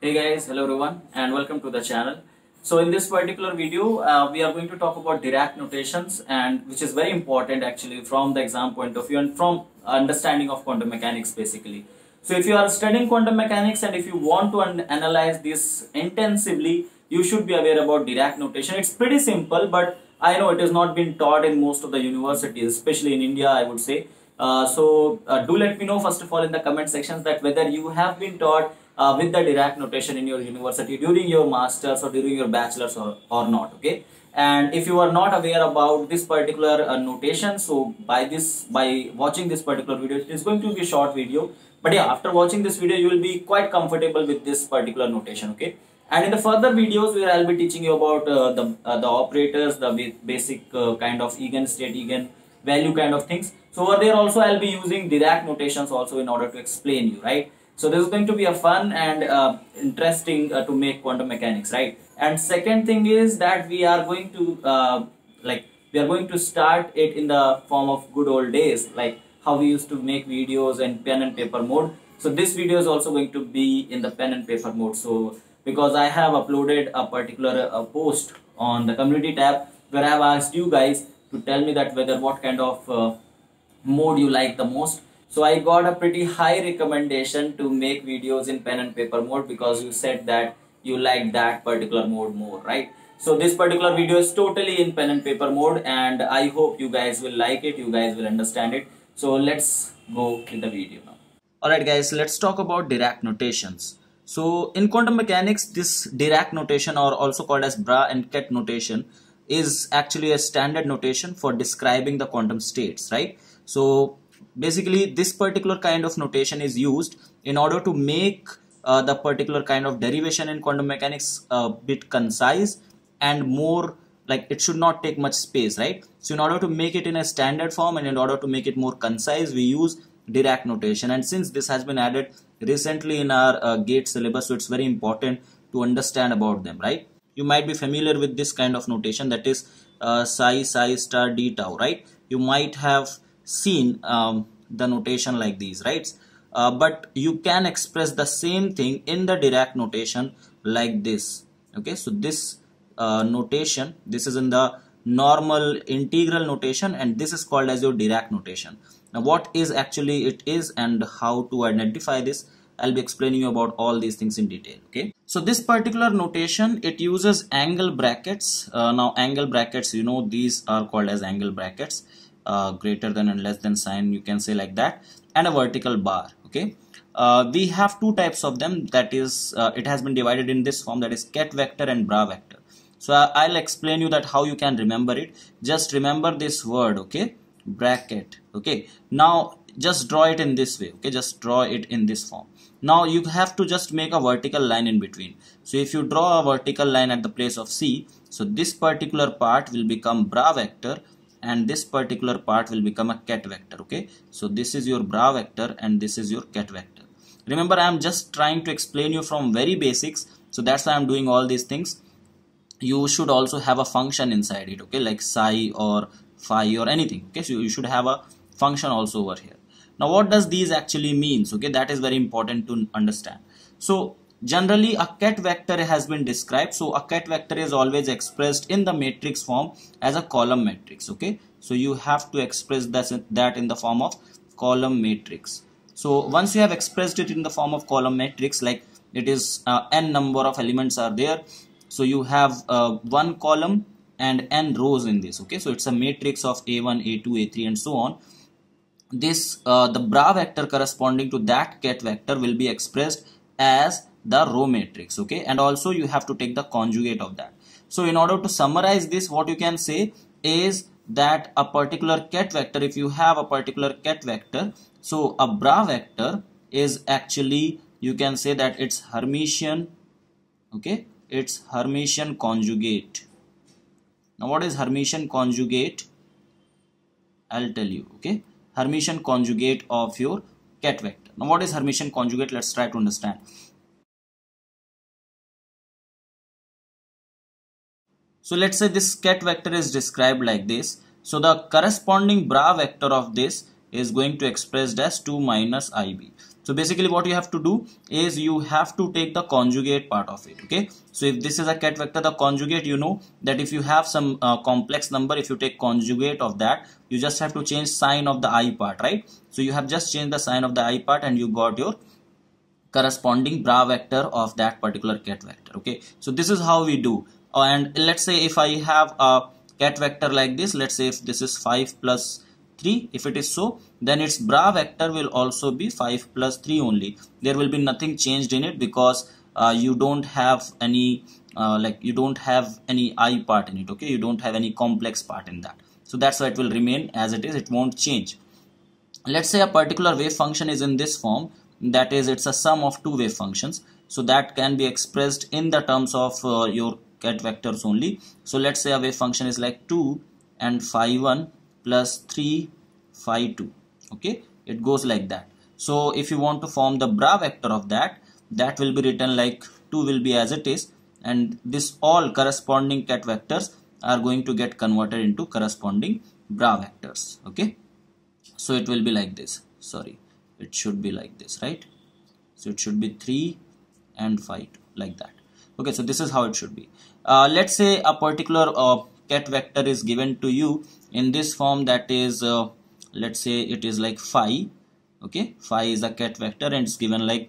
Hey guys, hello everyone and welcome to the channel. So in this particular video, we are going to talk about Dirac notations, and which is very important actually from the exam point of view and from understanding of quantum mechanics basically. So if you are studying quantum mechanics and if you want to analyze this intensively, you should be aware about Dirac notation. It's pretty simple, but I know it has not been taught in most of the universities, especially in India, I would say. Do let me know first of all in the comment sections that whether you have been taught with the Dirac notation in your university during your masters or during your bachelor's or not. Okay, and if you are not aware about this particular notation, so by watching this particular video, it is going to be a short video, but yeah, after watching this video you will be quite comfortable with this particular notation. Okay, and in the further videos where I'll be teaching you about the operators, the basic kind of eigenstate, eigenvalue kind of things. So over there also I'll be using Dirac notations also in order to explain you, right? So this is going to be a fun and interesting to make quantum mechanics, right? And second thing is that we are going to start it in the form of good old days, like how we used to make videos in pen and paper mode. So this video is also going to be in the pen and paper mode. So because I have uploaded a particular post on the community tab where I have asked you guys to tell me that whether what kind of mode you like the most. So I got a pretty high recommendation to make videos in pen and paper mode because you said that you like that particular mode more, right? So this particular video is totally in pen and paper mode, and I hope you guys will like it, you guys will understand it. So let's go with the video now. Alright guys, let's talk about Dirac notations. So in quantum mechanics, this Dirac notation, or also called as Bra and Ket notation, is actually a standard notation for describing the quantum states, right? So basically this particular kind of notation is used in order to make the particular kind of derivation in quantum mechanics a bit concise and more, like it should not take much space, right? So in order to make it in a standard form and in order to make it more concise, we use Dirac notation. And since this has been added recently in our GATE syllabus, so it's very important to understand about them, right? You might be familiar with this kind of notation, that is psi star d tau, right? You might have seen the notation like these, right? But you can express the same thing in the Dirac notation like this. Okay, so this notation, this is in the normal integral notation, and this is called as your Dirac notation. Now what is actually it is and how to identify this, I'll be explaining you about all these things in detail. Okay, so this particular notation, it uses angle brackets. Now angle brackets, you know, these are called as angle brackets. Greater than and less than sign, you can say like that, and a vertical bar. Okay, we have two types of them, that is it has been divided in this form, that is Ket vector and Bra vector. So I'll explain you that how you can remember it. Just remember this word, okay, bracket. Okay, now just draw it in this way. Okay, just draw it in this form. Now you have to just make a vertical line in between. So if you draw a vertical line at the place of C, so this particular part will become Bra vector and this particular part will become a Ket vector. Okay, so this is your Bra vector and this is your Ket vector. Remember, I am just trying to explain you from very basics, so that's why I am doing all these things. You should also have a function inside it, okay, like psi or phi or anything. Okay, so you should have a function also over here. Now what does these actually means? Okay, that is very important to understand. So generally a Ket vector has been described. So a Ket vector is always expressed in the matrix form as a column matrix. Okay, so you have to express that in the form of column matrix. So once you have expressed it in the form of column matrix, like it is n number of elements are there, so you have one column and n rows in this. Okay, so it's a matrix of a1, a2, a3 and so on. This the Bra vector corresponding to that Ket vector will be expressed as the row matrix. Okay, and also you have to take the conjugate of that. So in order to summarize this, what you can say is that a particular Ket vector, if you have a particular Ket vector, so a Bra vector is actually, you can say that it's Hermitian. Okay, it's Hermitian conjugate. Now what is Hermitian conjugate? I'll tell you. Okay, Hermitian conjugate of your Ket vector. Now what is Hermitian conjugate? Let's try to understand. So let's say this Ket vector is described like this. So the corresponding Bra vector of this is going to expressed as 2 minus IB. So basically what you have to do is you have to take the conjugate part of it. Okay, so if this is a ket vector, the conjugate, you know that if you have some complex number, if you take conjugate of that, you just have to change sign of the I part, right? So you have just changed the sign of the I part and you got your corresponding bra vector of that particular ket vector. Okay, so this is how we do. And let's say if I have a ket vector like this, let's say if this is 5 plus 3, if it is so, then its bra vector will also be 5 plus 3 only. There will be nothing changed in it because you don't have any you don't have any I part in it. Okay, you don't have any complex part in that, so that's why it will remain as it is, it won't change. Let's say a particular wave function is in this form, that is it's a sum of two wave functions, so that can be expressed in the terms of your ket vectors only. So let's say a wave function is like 2 and phi 1 plus 3 phi 2. Okay, it goes like that. So if you want to form the bra vector of that, that will be written like 2 will be as it is, and this all corresponding ket vectors are going to get converted into corresponding bra vectors. Okay, so it will be like this, sorry, it should be like this, right? So it should be 3 and phi 2 like that. Okay, so this is how it should be. Let's say a particular ket vector is given to you in this form, that is let's say it is like phi. Okay, phi is a ket vector and it's given like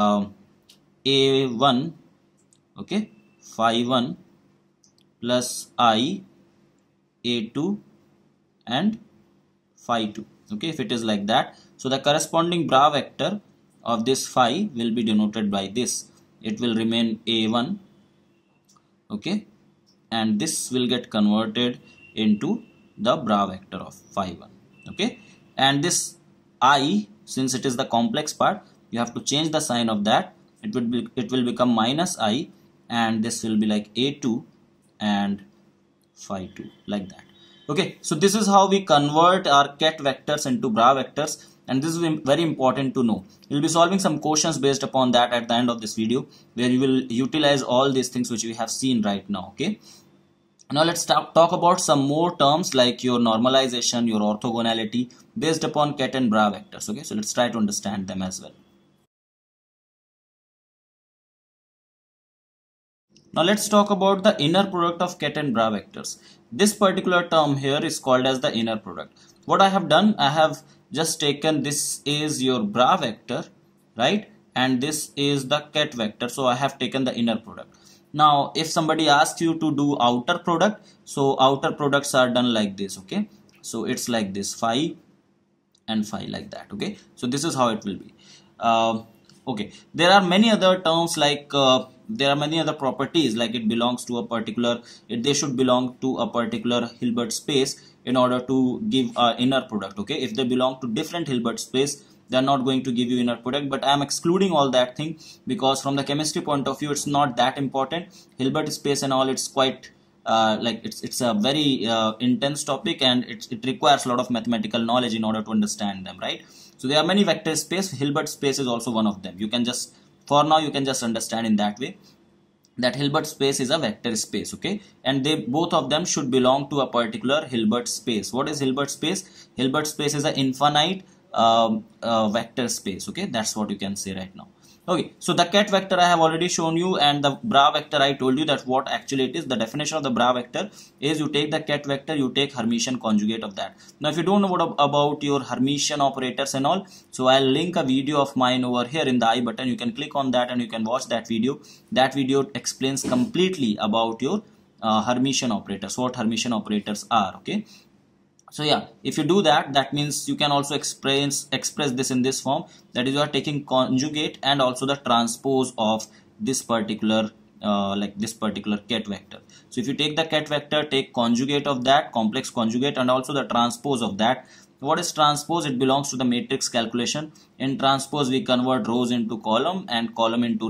a1, okay, phi 1 plus I a2 and phi 2. Okay, if it is like that, so the corresponding bra vector of this phi will be denoted by this. It will remain a1, okay, and this will get converted into the bra vector of phi 1. Okay, and this I, since it is the complex part, you have to change the sign of that. It will become minus I, and this will be like a2 and phi 2 like that. Okay, so this is how we convert our ket vectors into bra vectors, and this is very important to know. We will be solving some questions based upon that at the end of this video, where you will utilize all these things which we have seen right now. Okay, now let's talk about some more terms like your normalization, your orthogonality based upon ket and bra vectors. Okay, so let's try to understand them as well. Now let's talk about the inner product of ket and bra vectors. This particular term here is called as the inner product. What I have done, I have just taken, this is your bra vector, right? And this is the ket vector. So I have taken the inner product. Now if somebody asks you to do outer product, so outer products are done like this. Okay, so it's like this, phi and phi like that. Okay, so this is how it will be. Okay, there are many other terms like there are many other properties, like it belongs to a particular, they should belong to a particular Hilbert space in order to give inner product. Okay, if they belong to different Hilbert space, they are not going to give you inner product, but I am excluding all that thing because from the chemistry point of view it's not that important. Hilbert space and all, it's quite it's a very intense topic, and it requires a lot of mathematical knowledge in order to understand them, right? So there are many vector space. Hilbert space is also one of them. You can just, for now you can just understand in that way that Hilbert space is a vector space. Okay, and they both of them should belong to a particular Hilbert space. What is Hilbert space? Hilbert space is an infinite vector space. Okay, that's what you can say right now. Okay, so the ket vector I have already shown you, and the bra vector I told you that what actually it is. The definition of the bra vector is you take the ket vector, you take Hermitian conjugate of that. Now if you don't know what about your Hermitian operators and all, so I'll link a video of mine over here in the I button. You can click on that and you can watch that video. That video explains completely about your Hermitian operators, what Hermitian operators are. Okay, so yeah, if you do that, that means you can also express this in this form, that is you are taking conjugate and also the transpose of this particular this particular ket vector. So if you take the ket vector, take conjugate of that, complex conjugate, and also the transpose of that. What is transpose? It belongs to the matrix calculation. In transpose we convert rows into column and column into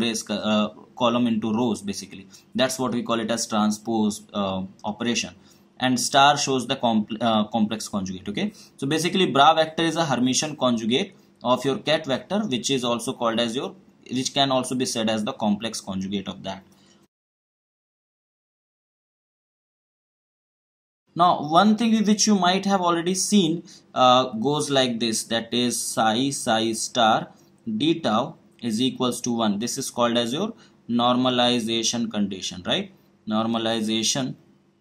rows basically. That's what we call it as transpose operation. And star shows the complex conjugate. Okay, so basically bra vector is a Hermitian conjugate of your ket vector, which is also called as your, which can also be said as the complex conjugate of that. Now one thing which you might have already seen goes like this, that is psi star d tau is equals to 1. This is called as your normalization condition, right? Normalization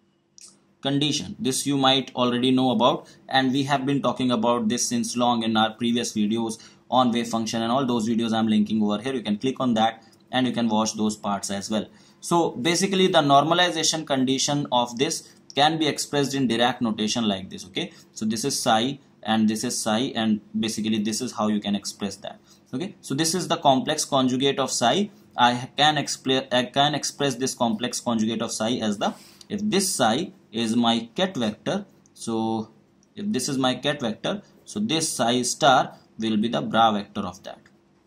condition. This you might already know about, and we have been talking about this since long in our previous videos on wave function, and all those videos I'm linking over here. You can click on that and you can watch those parts as well. So basically the normalization condition of this can be expressed in Dirac notation like this. Okay, so this is psi and this is psi, and basically this is how you can express that. Okay, so this is the complex conjugate of psi. I can express this complex conjugate of psi as the, if this psi is my ket vector, so if this is my ket vector, so this psi star will be the bra vector of that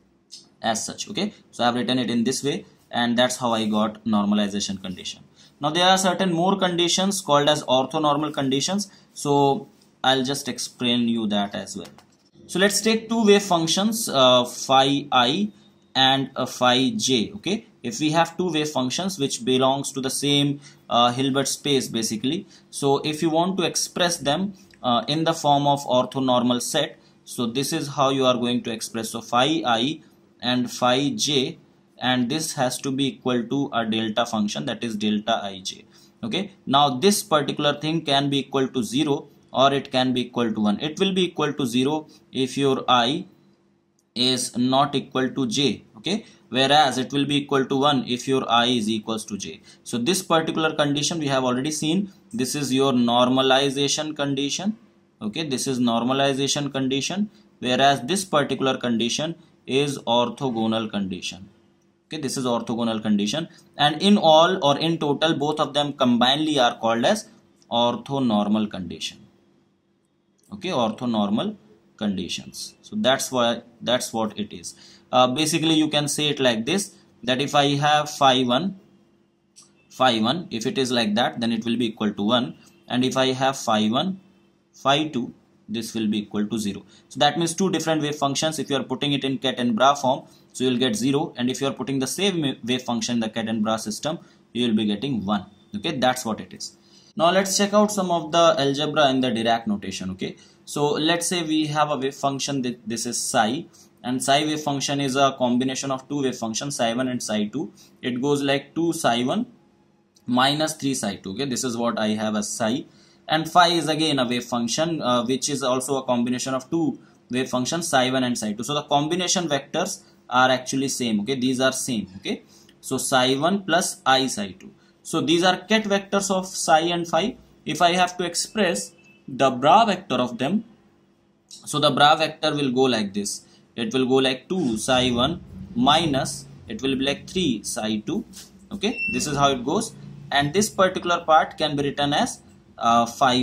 as such. Okay, so I have written it in this way, and that's how I got normalization condition. Now there are certain more conditions called as orthonormal conditions, so I'll just explain you that as well. So let's take two wave functions, phi I and phi j. Okay, if we have two wave functions which belongs to the same Hilbert space basically, so if you want to express them in the form of orthonormal set, so this is how you are going to express. So phi I and phi j, and this has to be equal to a delta function, that is delta ij. Okay, now this particular thing can be equal to 0 or it can be equal to 1. It will be equal to 0 if your I is not equal to j. Okay, whereas it will be equal to 1 if your I is equals to j. So this particular condition we have already seen. This is your normalization condition. Okay, this is normalization condition, whereas this particular condition is orthogonal condition. Okay, this is orthogonal condition, and in all or in total both of them combinedly are called as orthonormal condition. Okay, orthonormal conditions. So that's what it is. Basically you can say it like this, that if I have phi 1, if it is like that, then it will be equal to 1, and if I have phi 1, phi 2, this will be equal to 0. So that means two different wave functions. If you are putting it in ket and bra form, so you will get 0, and if you are putting the same wave function in the ket and bra system, you will be getting 1. Okay, that's what it is. Now let's check out some of the algebra in the Dirac notation. Okay, so let's say we have a wave function that this is psi, and psi wave function is a combination of two wave functions, psi 1 and psi 2. It goes like 2 psi 1 minus 3 psi 2. Okay, this is what I have as psi. And phi is again a wave function which is also a combination of two wave functions, psi 1 and psi 2. So the combination vectors are actually same. Okay, these are same. Okay, so psi 1 plus I psi 2. So these are ket vectors of psi and phi. If I have to express the bra vector of them, so the bra vector will go like this. It will go like 2 psi 1 minus, it will be like 3 psi 2. Okay, this is how it goes, and this particular part can be written as phi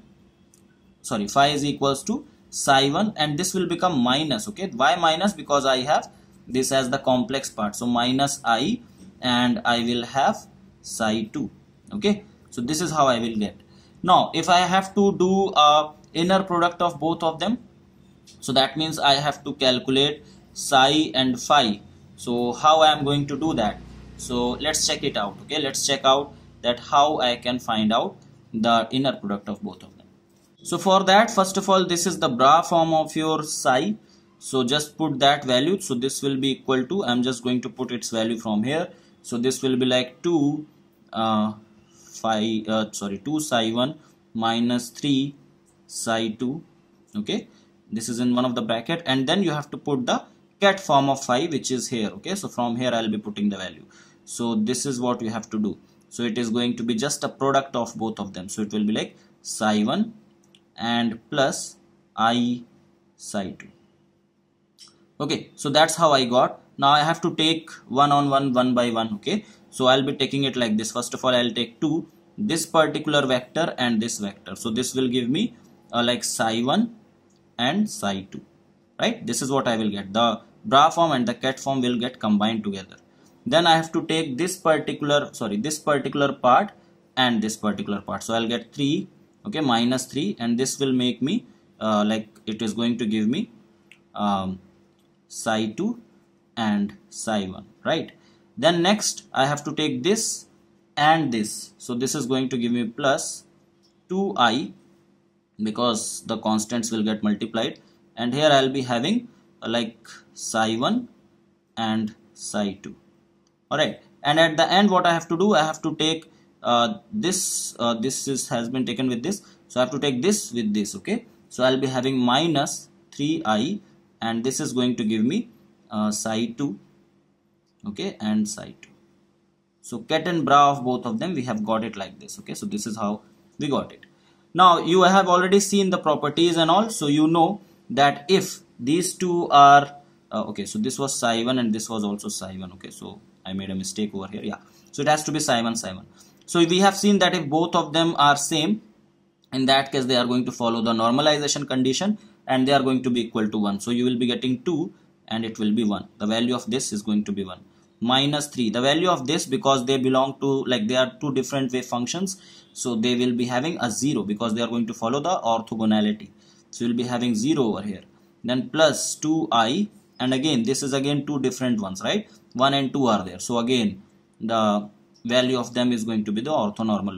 is equals to psi 1, and this will become minus. Okay, why minus? Because I have this as the complex part, so minus I, and I will have psi 2. Okay, so this is how I will get. Now if I have to do inner product of both of them, so that means I have to calculate psi and phi. So how I am going to do that? So let's check it out. Okay, let's check out that how I can find out the inner product of both of them. So for that, first of all, this is the bra form of your psi, so just put that value. So this will be equal to, I'm just going to put its value from here, so this will be like 2 psi 1 minus 3 psi 2. Okay, this is in one of the bracket, and then you have to put the ket form of phi, which is here. Okay, so from here I'll be putting the value. So this is what you have to do. So it is going to be just a product of both of them. So it will be like psi 1 and plus I psi 2. Okay, so that's how I got. Now I have to take one by one. Okay, so I'll be taking it like this. First of all, I'll take 2, this particular vector and this vector. So this will give me like psi 1 and psi 2. Right, this is what I will get. The bra form and the ket form will get combined together. Then I have to take this particular part and this particular part. So I'll get 3, okay, minus 3, and this will make me like it is going to give me psi 2 and psi 1, right? Then next I have to take this and this. So this is going to give me plus 2i, because the constants will get multiplied, and here I'll be having like psi1 and psi2. Alright, and at the end what I have to do, I have to take this has been taken with this, so I have to take this with this. Okay, so I'll be having minus 3i, and this is going to give me psi2, okay, and psi2. So ket and bra of both of them, we have got it like this. Okay, so this is how we got it. Now you have already seen the properties and all, so you know that if these two are okay, so this was psi1 and this was also psi1. Okay, so I made a mistake over here. Yeah, so it has to be psi1 psi1. So we have seen that if both of them are same, in that case they are going to follow the normalization condition and they are going to be equal to 1. So you will be getting 2 and it will be 1. The value of this is going to be 1. Minus 3, the value of this, because they belong to, like, they are two different wave functions, so they will be having a 0 because they are going to follow the orthogonality. So you will be having 0 over here. Then plus 2i, and again this is again two different ones, right? 1 and 2 are there, so again the value of them is going to be the orthogonal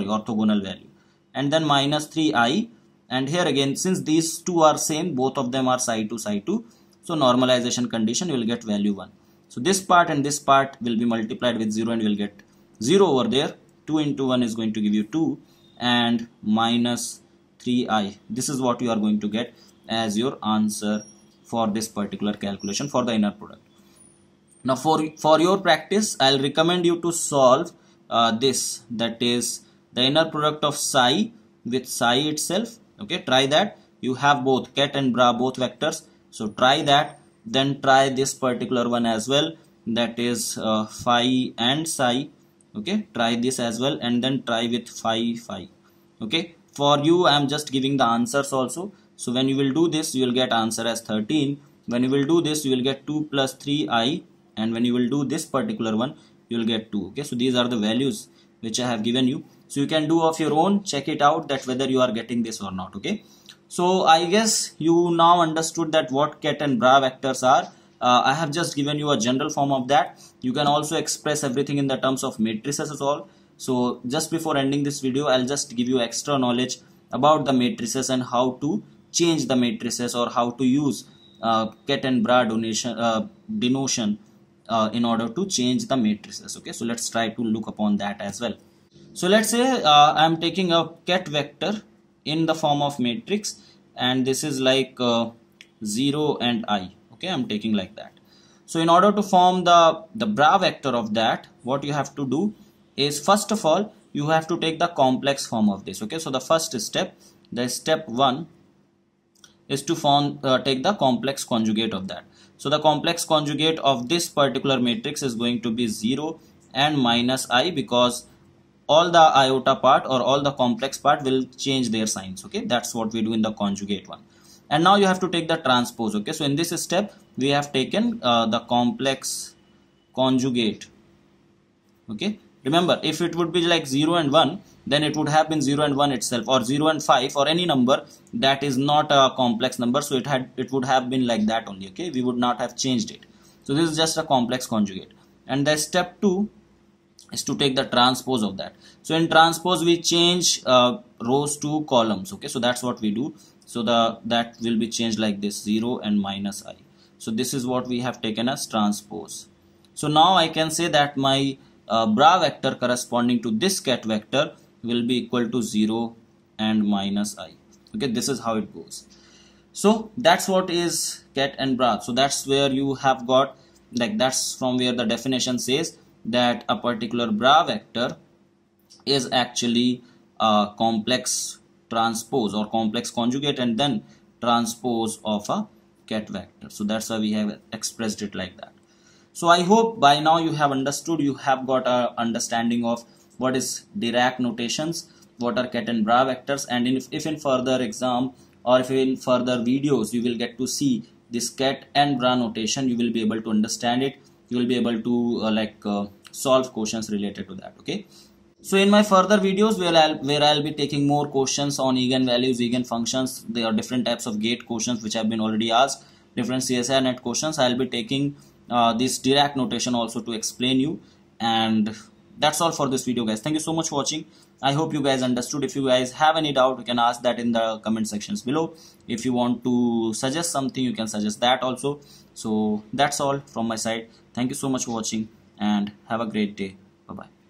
value. And then minus 3i, and here again since these two are same, both of them are psi2 psi2, so normalization condition, you will get value 1. So this part and this part will be multiplied with 0 and you will get 0 over there. 2 into 1 is going to give you 2, and minus 3i. This is what you are going to get as your answer for this particular calculation for the inner product. Now for your practice, I'll recommend you to solve this, that is the inner product of psi with psi itself. Okay, try that. You have both ket and bra, both vectors, so try that. Then try this particular one as well, that is phi and psi. Okay, try this as well, and then try with phi. Okay, for you I am just giving the answers also. So when you will do this, you will get answer as 13. When you will do this, you will get 2 plus 3i, and when you will do this particular one, you will get 2. Okay, so these are the values which I have given you, so you can do of your own, check it out that whether you are getting this or not. Okay, so I guess you now understood that what ket and bra vectors are. I have just given you a general form of that. You can also express everything in the terms of matrices as well. So just before ending this video, I'll just give you extra knowledge about the matrices and how to change the matrices, or how to use ket and bra denotion in order to change the matrices. Okay, so let's try to look upon that as well. So let's say I am taking a ket vector in the form of matrix, and this is like 0 and I. Okay, I'm taking like that. So in order to form the bra vector of that, what you have to do is, first of all, you have to take the complex form of this. Okay, so the first step, the step 1 is to take the complex conjugate of that. So the complex conjugate of this particular matrix is going to be 0 and minus I, because all the iota part or all the complex part will change their signs. Okay, that's what we do in the conjugate one. And now you have to take the transpose. Okay, so in this step we have taken the complex conjugate. Okay, remember, if it would be like 0 and 1, then it would have been 0 and 1 itself, or 0 and 5, or any number that is not a complex number, so it would have been like that only. Okay, we would not have changed it. So this is just a complex conjugate. And the step 2 is to take the transpose of that. So in transpose we change rows to columns. Okay, so that's what we do. So that will be changed like this, 0 and minus I. So this is what we have taken as transpose. So now I can say that my bra vector corresponding to this ket vector will be equal to 0 and minus I. Okay, this is how it goes. So that's what is ket and bra. So that's where you have got, like, that's from where the definition says that a particular bra vector is actually a complex transpose or complex conjugate and then transpose of a ket vector. So that's why we have expressed it like that. So I hope by now you have understood, you have got a understanding of what is Dirac notations, what are ket and bra vectors, and if in further exam or if in further videos you will get to see this ket and bra notation, you will be able to understand it. You will be able to solve questions related to that. Okay. So in my further videos where I'll be taking more questions on eigenvalues, eigenfunctions, there are different types of gate questions which have been already asked, different CSI net questions. I'll be taking this Dirac notation also to explain you, and that's all for this video, guys. Thank you so much for watching. I hope you guys understood. If you guys have any doubt, you can ask that in the comment sections below. If you want to suggest something, you can suggest that also. So that's all from my side. Thank you so much for watching and have a great day. Bye bye.